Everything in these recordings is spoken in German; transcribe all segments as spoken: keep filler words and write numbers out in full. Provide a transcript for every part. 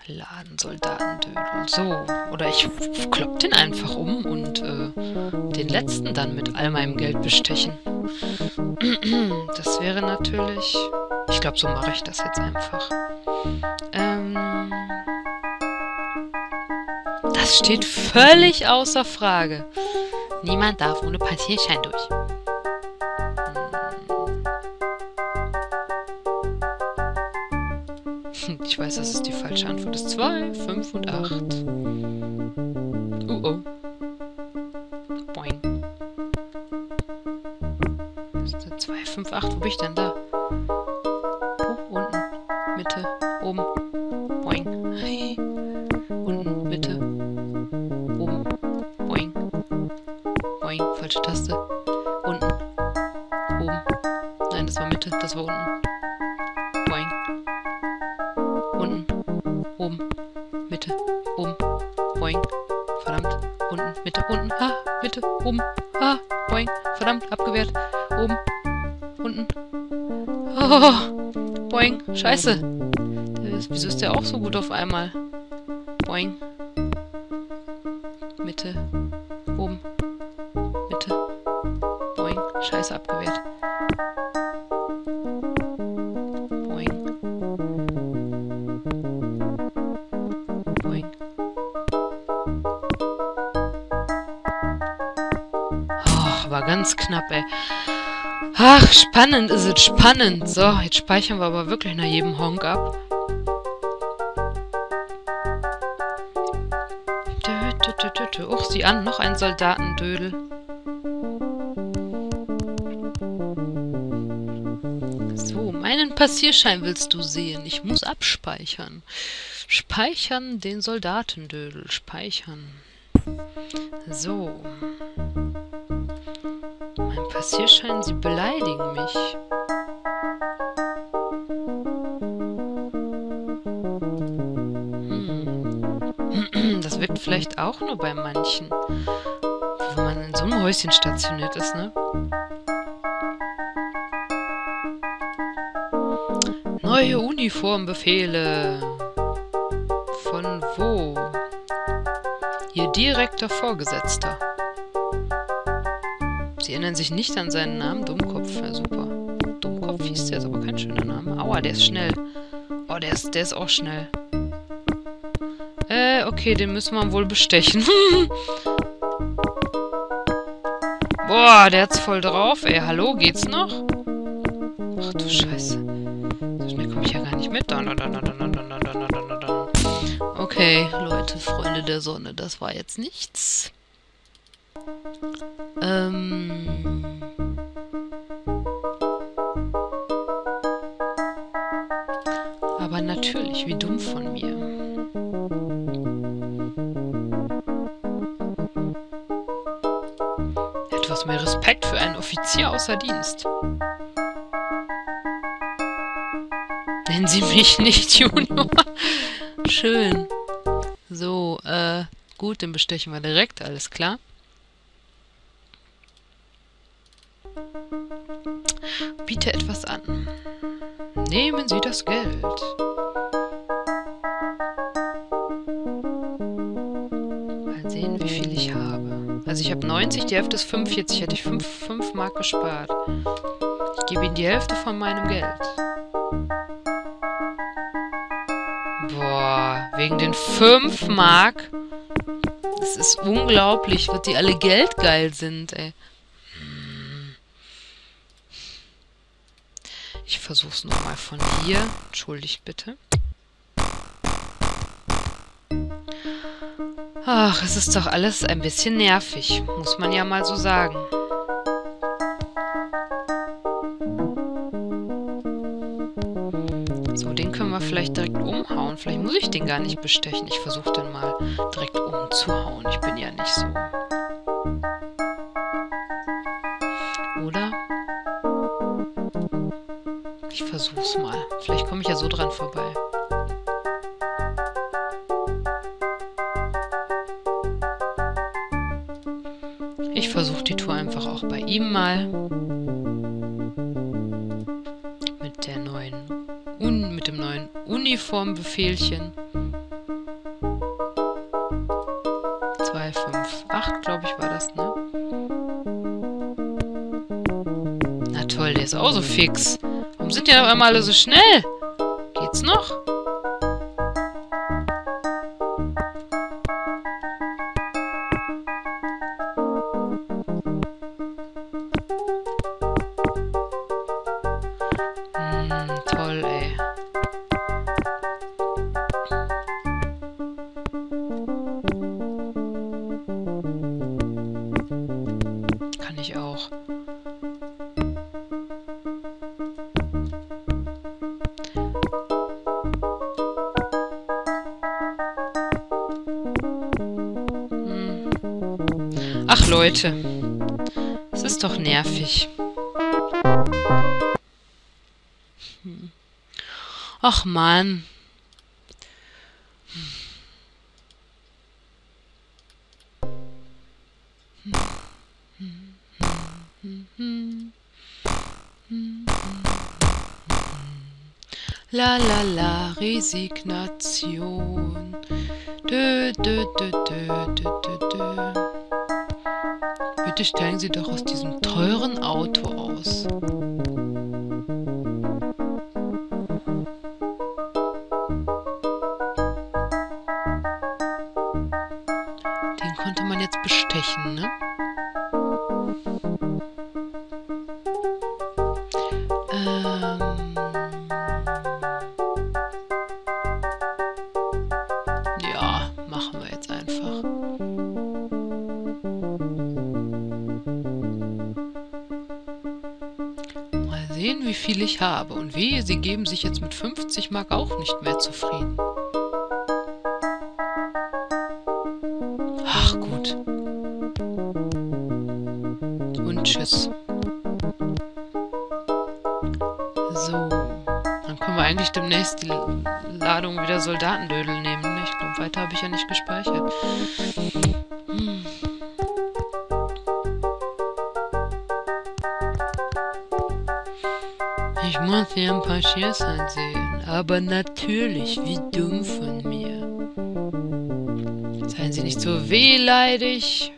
Laden, Soldatendödel. So, oder ich klopp den einfach um und äh, den letzten dann mit all meinem Geld bestechen. Das wäre natürlich... Ich glaube, so mache ich das jetzt einfach. Ähm... Das steht völlig außer Frage. Niemand darf ohne Passierschein durch. Hm. Ich weiß, das ist die falsche Antwort. Das ist zwei, fünf und acht. Uh oh. Boing. Das ist zwei, fünf, acht. Wo bin ich denn da? Oh, unten. Mitte. Oben. Boing. Hey. Unten. Mitte. Oben. Boing. Boing. Falsche Taste. Unten. Oben. Nein, das war Mitte. Das war unten. Boing. Unten. Oben. Mitte. Oben. Boing. Verdammt. Unten. Mitte. Unten. Ha. Mitte. Oben. Ha. Boing. Verdammt. Abgewehrt. Oben. Unten. Oh. Boing. Scheiße. Wieso ist der auch so gut auf einmal? Boing. Mitte. Oben. Mitte. Boing. Scheiße, abgewehrt. Boing. Boing. Oh, war ganz knapp, ey. Ach, spannend ist es, spannend. So, jetzt speichern wir aber wirklich nach jedem Honk ab. Och, sieh an, noch ein Soldatendödel. So, meinen Passierschein willst du sehen. Ich muss abspeichern. Speichern den Soldatendödel. Speichern. So. Mein Passierschein, sie beleidigen mich. Das wirkt vielleicht auch nur bei manchen, wenn man in so einem Häuschen stationiert ist, ne? Neue Uniformbefehle. Von wo? Ihr direkter Vorgesetzter. Sie erinnern sich nicht an seinen Namen? Dummkopf, ja super. Dummkopf hieß der, ist aber kein schöner Name. Aua, der ist schnell. Oh, der ist, der ist auch schnell. Äh, okay, den müssen wir wohl bestechen. Boah, der hat's voll drauf, ey. Hallo, geht's noch? Ach du Scheiße. So schnell komme ich ja gar nicht mit. Okay, Leute, Freunde der Sonne, das war jetzt nichts. Ähm... Aber natürlich, wie dumm von mir. Etwas mehr Respekt für einen Offizier außer Dienst. Nennen Sie mich nicht Junior. Schön. So, äh, gut, den bestechen wir direkt, alles klar. Biete etwas an. Nehmen Sie das Geld. Mal sehen, wie viel ich habe. Also ich habe neunzig, die Hälfte ist fünfundvierzig, hätte ich fünf Mark gespart. Ich gebe Ihnen die Hälfte von meinem Geld. Boah, wegen den fünf Mark. Das ist unglaublich, was die alle geldgeil sind, ey. Ich versuch's nochmal von hier. Entschuldigt bitte. Ach, es ist doch alles ein bisschen nervig. Muss man ja mal so sagen. So, den können wir vielleicht direkt umhauen. Vielleicht muss ich den gar nicht bestechen. Ich versuche den mal direkt umzuhauen. Ich bin ja nicht so. Oder? Ich versuch's mal. Vielleicht komme ich ja so dran vorbei. Ich versuche die Tour einfach auch bei ihm mal. Mit der neuen Un mit dem neuen Uniformbefehlchen. acht, glaube ich, war das, ne? Na toll, der ist auch so fix. Warum sind die auf einmal alle so schnell? Geht's noch? Hm, toll, ey. Kann ich auch. Ach Leute, es ist doch nervig. Hm. Ach Mann. La la la, Resignation. Dö, dö, dö, dö, dö, dö, dö. Bitte steigen Sie doch aus diesem teuren Auto aus. Den konnte man jetzt bestechen, ne? Ähm... Ja, machen wir jetzt einfach. Mal sehen, wie viel ich habe. Und wehe, Sie geben sich jetzt mit fünfzig Mark auch nicht mehr zufrieden. Ach gut. Und tschüss. So. Dann können wir eigentlich demnächst die Ladung wieder Soldatendödel nehmen. Ne? Ich glaube, weiter habe ich ja nicht gespeichert. Hm. Ich muss hier ein paar Schiers ansehen. Aber natürlich, wie dumm von mir. Seien Sie nicht so wehleidig.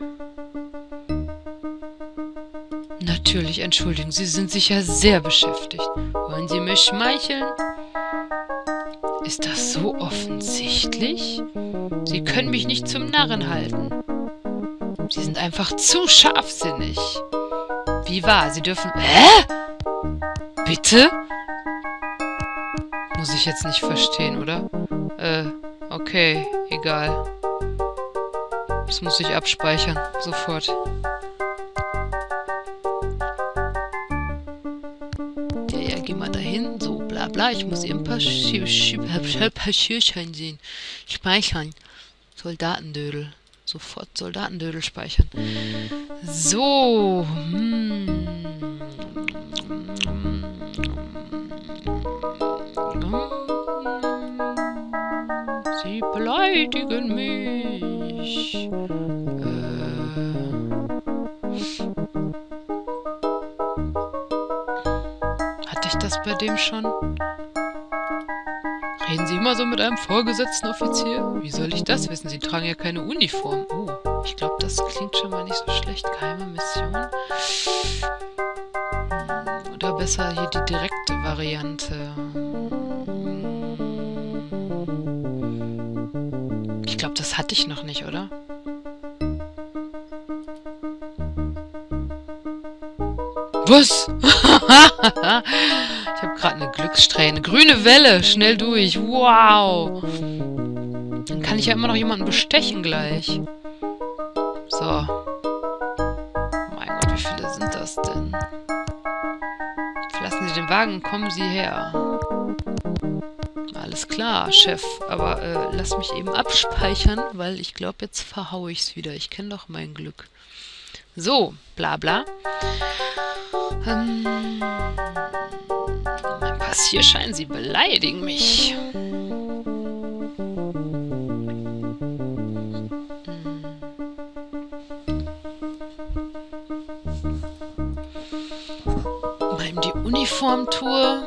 Natürlich, entschuldigen, Sie sind sicher sehr beschäftigt. Wollen Sie mir schmeicheln? Ist das so offensichtlich? Sie können mich nicht zum Narren halten. Sie sind einfach zu scharfsinnig. Wie wahr, Sie dürfen... Hä? Bitte? Muss ich jetzt nicht verstehen, oder? Äh, okay, egal. Das muss ich abspeichern, sofort. Ja, ja, geh mal dahin, so bla bla. Ich muss eben ein paar Schürchen sehen. Speichern. Soldatendödel. Sofort Soldatendödel speichern. So. Hm. Sie beleidigen mich. Äh. Hatte ich das bei dem schon? Reden Sie immer so mit einem vorgesetzten Offizier? Wie soll ich das wissen? Sie tragen ja keine Uniform. Oh, ich glaube, das klingt schon mal nicht so schlecht. Geheime Mission. Hm, oder besser hier die direkte Variante. Ich glaube, das hatte ich noch nicht, oder? Was? Ich habe gerade eine Glückssträhne. Grüne Welle, schnell durch. Wow. Dann kann ich ja immer noch jemanden bestechen gleich. So. Mein Gott, wie viele sind das denn? Verlassen Sie den Wagen und kommen Sie her. Alles klar, Chef. Aber äh, lass mich eben abspeichern, weil ich glaube, jetzt verhaue ich es wieder. Ich kenne doch mein Glück. So, bla bla. Ähm, mein Passierschein, Sie beleidigen mich. Beim die Uniformtour.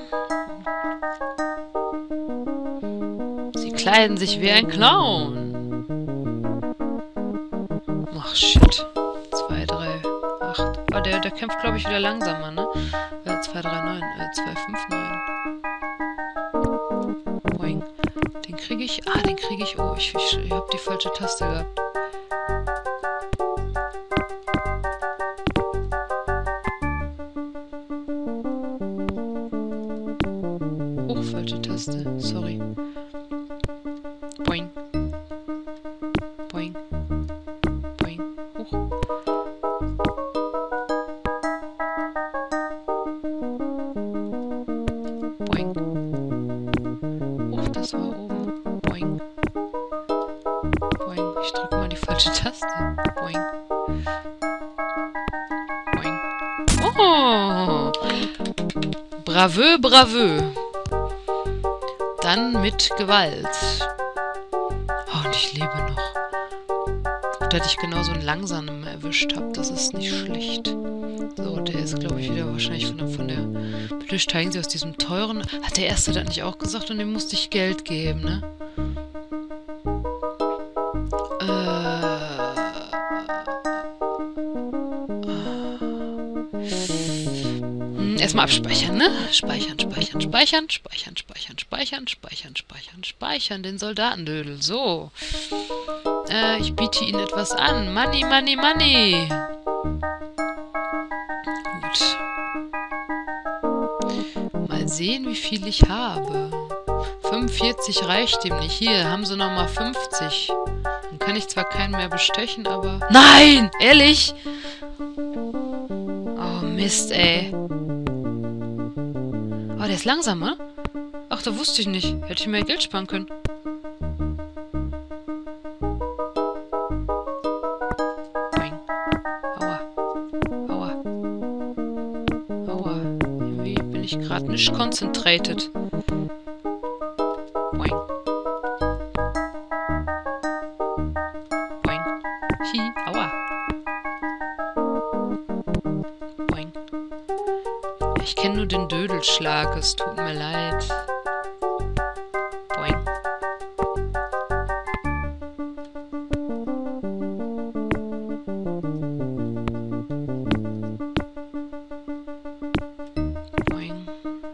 Sie kleiden sich wie ein Clown. Ach, shit. kämpft, glaube ich, wieder langsamer, ne? Äh, zwei drei neun, äh, zwei fünf neun. Boing. Den kriege ich... Ah, den kriege ich... Oh, ich, ich, ich habe die falsche Taste gehabt. Oh, falsche Taste. Sorry. Boing. Boing. Boing. Hoch. Boing. Hoch, das war oben. Boing. Boing. Ich drücke mal die falsche Taste. Boing. Boing. Oh! Bravö, bravö. Dann mit Gewalt. Oh, und ich lebe noch. Gut, dass ich genau so einen langsamen erwischt habe. Das ist nicht schlecht. So, der ist, glaube ich, wieder wahrscheinlich von der... Von der bitte steigen Sie aus diesem teuren... Hat der Erste das nicht auch gesagt? Und dem musste ich Geld geben, ne? Erstmal abspeichern, ne? Speichern, speichern, speichern, speichern, speichern, speichern, speichern, speichern, speichern, den Soldatendödel. So. Äh, ich biete Ihnen etwas an. Money, money, money. Gut. Mal sehen, wie viel ich habe. fünfundvierzig reicht ihm nicht. Hier, haben Sie nochmal fünfzig. Dann kann ich zwar keinen mehr bestechen, aber... Nein! Ehrlich? Oh, Mist, ey. Oh, der ist langsamer? Ach, da wusste ich nicht. Hätte ich mehr Geld sparen können. Boing. Aua. Aua. Aua. Irgendwie bin ich gerade nicht concentrated. Boing. Boing. Hi. Aua. Boing. Ich kenne nur den Dödelschlag, es tut mir leid. Boing. Boing.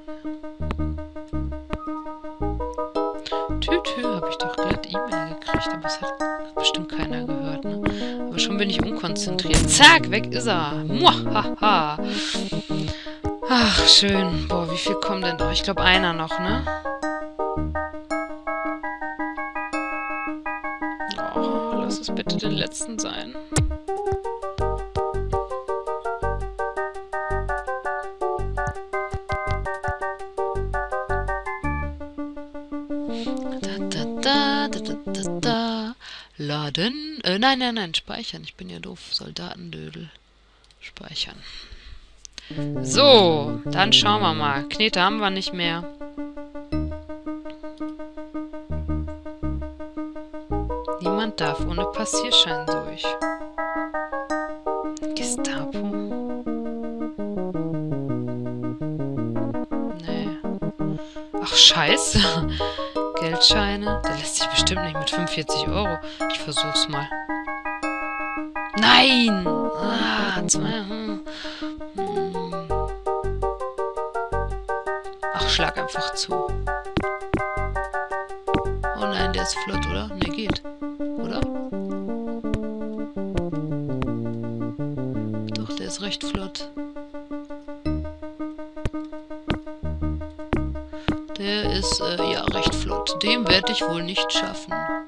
Tütü, habe ich doch glatt E-Mail gekriegt, aber es hat bestimmt keiner gehört, ne? Aber schon bin ich unkonzentriert. Zack, weg ist er. Muahaha. Ach, schön. Boah, wie viel kommen denn da? Ich glaube, einer noch, ne? Oh, lass es bitte den letzten sein. Da, da, da, da, da, da, da. Laden. Äh, nein, nein, nein, speichern. Ich bin ja doof. Soldatendödel. Speichern. So, dann schauen wir mal. Knete haben wir nicht mehr. Niemand darf ohne Passierschein durch. Gestapo. Nee. Ach, scheiße. Geldscheine. Der lässt sich bestimmt nicht mit fünfundvierzig Euro. Ich versuch's mal. Nein! Ah, zwei... Hm. Ach, schlag einfach zu. Oh nein, der ist flott, oder? Ne, geht. Oder? Doch, der ist recht flott. Der ist, äh, ja, recht flott. Dem werde ich wohl nicht schaffen.